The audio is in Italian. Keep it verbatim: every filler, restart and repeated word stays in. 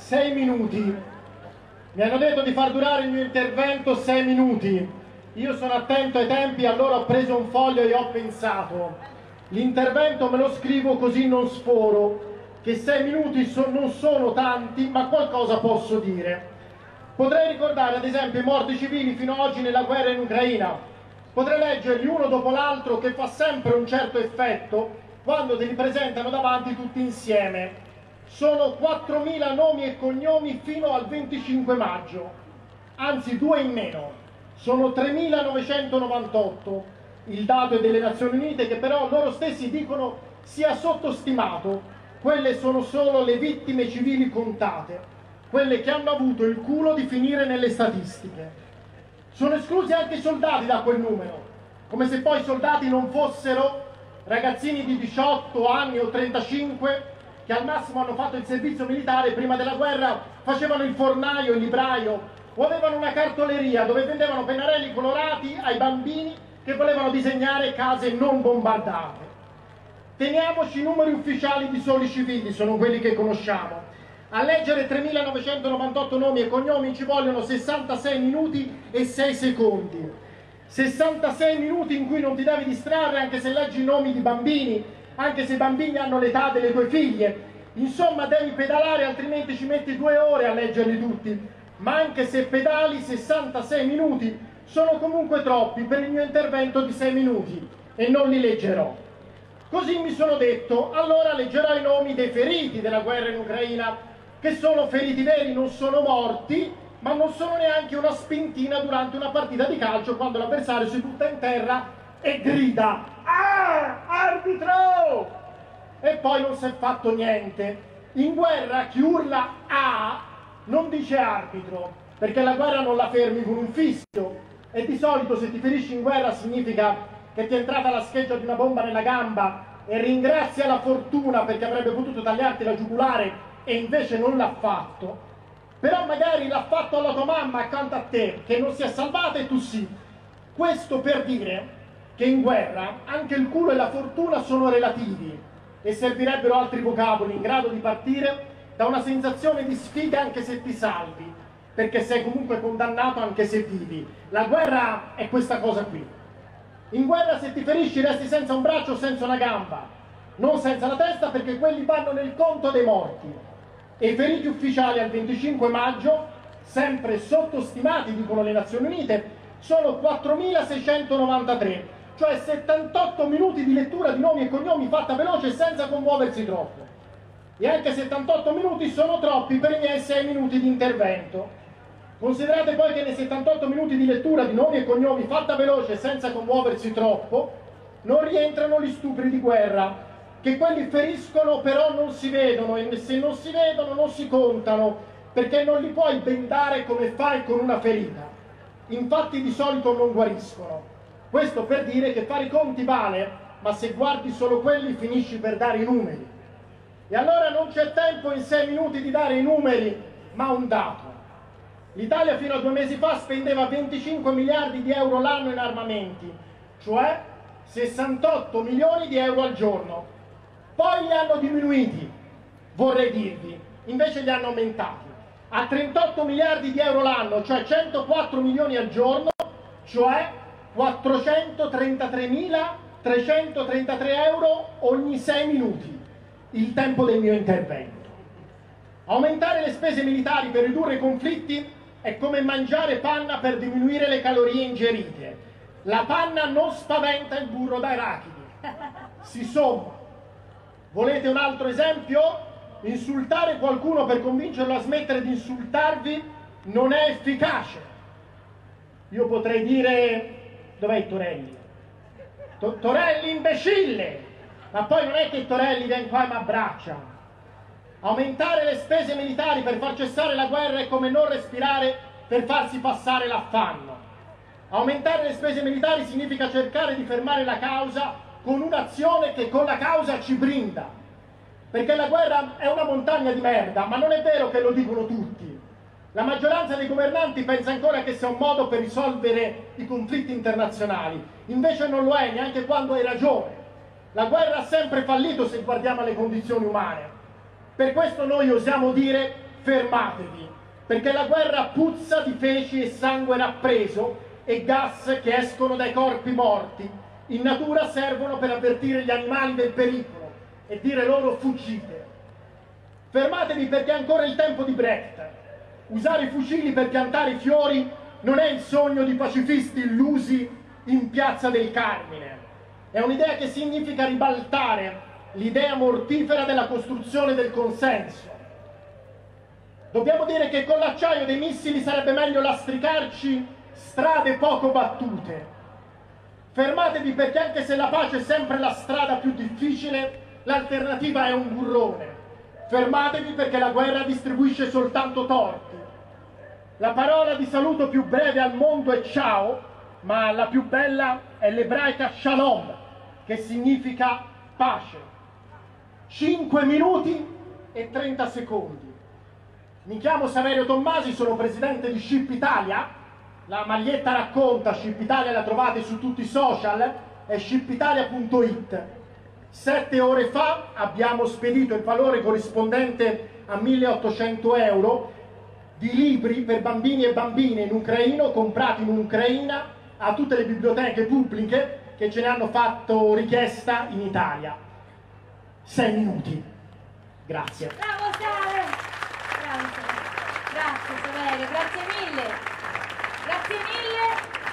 sei minuti. Mi hanno detto di far durare il mio intervento sei minuti. Io sono attento ai tempi, allora ho preso un foglio e ho pensato. L'intervento me lo scrivo così non sforo, che sei minuti so, non sono tanti, ma qualcosa posso dire. Potrei ricordare ad esempio i morti civili fino ad oggi nella guerra in Ucraina. Potrei leggerli uno dopo l'altro, che fa sempre un certo effetto quando te li presentano davanti tutti insieme. Sono quattromila nomi e cognomi fino al venticinque maggio, anzi due in meno, sono tremilanovecentonovantotto. Il dato è delle Nazioni Unite, che però loro stessi dicono sia sottostimato. Quelle sono solo le vittime civili contate, quelle che hanno avuto il culo di finire nelle statistiche. Sono esclusi anche i soldati da quel numero, come se poi i soldati non fossero ragazzini di diciotto anni o trentacinque che al massimo hanno fatto il servizio militare, prima della guerra facevano il fornaio, il libraio o avevano una cartoleria dove vendevano pennarelli colorati ai bambini che volevano disegnare case non bombardate. Teniamoci i numeri ufficiali di soli civili, sono quelli che conosciamo. A leggere tremilanovecentonovantotto nomi e cognomi ci vogliono sessantasei minuti e sei secondi. sessantasei minuti in cui non ti devi distrarre anche se leggi i nomi di bambini, anche se i bambini hanno l'età delle tue figlie. Insomma, devi pedalare, altrimenti ci metti due ore a leggerli tutti. Ma anche se pedali, sessantasei minuti sono comunque troppi per il mio intervento di sei minuti e non li leggerò. Così mi sono detto, allora leggerò i nomi dei feriti della guerra in Ucraina, che sono feriti veri, non sono morti, ma non sono neanche una spintina durante una partita di calcio quando l'avversario si butta in terra e grida "Ah, arbitro!" E poi non si è fatto niente. In guerra chi urla "Ah" non dice arbitro, perché la guerra non la fermi con un fischio, e di solito se ti ferisci in guerra significa che ti è entrata la scheggia di una bomba nella gamba e ringrazia la fortuna perché avrebbe potuto tagliarti la giugulare e invece non l'ha fatto. Però magari l'ha fatto alla tua mamma accanto a te, che non si è salvata e tu sì. Questo per dire che in guerra anche il culo e la fortuna sono relativi e servirebbero altri vocaboli in grado di partire da una sensazione di sfiga anche se ti salvi, perché sei comunque condannato anche se vivi. La guerra è questa cosa qui. In guerra se ti ferisci resti senza un braccio o senza una gamba, non senza la testa, perché quelli vanno nel conto dei morti. E i feriti ufficiali al venticinque maggio, sempre sottostimati, dicono le Nazioni Unite, sono quattromilaseicentonovantatré, cioè settantotto minuti di lettura di nomi e cognomi fatta veloce senza commuoversi troppo. E anche settantotto minuti sono troppi per i miei sei minuti di intervento. Considerate poi che nei settantotto minuti di lettura di nomi e cognomi fatta veloce senza commuoversi troppo non rientrano gli stupri di guerra, che quelli feriscono però non si vedono, e se non si vedono non si contano, perché non li puoi bendare come fai con una ferita. Infatti di solito non guariscono. Questo per dire che fare i conti vale, ma se guardi solo quelli finisci per dare i numeri. E allora non c'è tempo in sei minuti di dare i numeri, ma un dato. L'Italia fino a due mesi fa spendeva venticinque miliardi di euro l'anno in armamenti, cioè sessantotto milioni di euro al giorno. Poi li hanno diminuiti, vorrei dirvi, invece li hanno aumentati a trentotto miliardi di euro l'anno, cioè centoquattro milioni al giorno, cioè quattrocentotrentatremilatrecentotrentatré euro ogni sei minuti, il tempo del mio intervento. Aumentare le spese militari per ridurre i conflitti è come mangiare panna per diminuire le calorie ingerite. La panna non spaventa il burro d'arachidi, si somma. Volete un altro esempio? Insultare qualcuno per convincerlo a smettere di insultarvi non è efficace. Io potrei dire, dov'è Torelli? To- Torelli imbecille! Ma poi non è che Torelli viene qua e mi abbraccia. Aumentare le spese militari per far cessare la guerra è come non respirare per farsi passare l'affanno. Aumentare le spese militari significa cercare di fermare la causa con un'azione che con la causa ci brinda. Perché la guerra è una montagna di merda, ma non è vero che lo dicono tutti. La maggioranza dei governanti pensa ancora che sia un modo per risolvere i conflitti internazionali. Invece non lo è, neanche quando hai ragione. La guerra ha sempre fallito se guardiamo alle condizioni umane. Per questo noi osiamo dire fermatevi, perché la guerra puzza di feci e sangue rappreso e gas che escono dai corpi morti. In natura servono per avvertire gli animali del pericolo e dire loro fuggite. Fermatevi perché è ancora il tempo di Brecht. Usare i fucili per piantare i fiori non è il sogno di pacifisti illusi in Piazza del Carmine. È un'idea che significa ribaltare l'idea mortifera della costruzione del consenso. Dobbiamo dire che con l'acciaio dei missili sarebbe meglio lastricarci strade poco battute. Fermatevi perché anche se la pace è sempre la strada più difficile, l'alternativa è un burrone. Fermatevi perché la guerra distribuisce soltanto torti. La parola di saluto più breve al mondo è ciao, ma la più bella è l'ebraica shalom, che significa pace. cinque minuti e trenta secondi. Mi chiamo Saverio Tommasi, sono presidente di Ship Italia. La maglietta racconta, Ship Italia la trovate su tutti i social, è ship italia punto it. Sette ore fa abbiamo spedito il valore corrispondente a milleottocento euro di libri per bambini e bambine in ucraino comprati in Ucraina a tutte le biblioteche pubbliche che ce ne hanno fatto richiesta in Italia. Sei minuti. Grazie. Bravo Sale! Bravo Sale. Grazie Saverio, grazie mille! Grazie mille!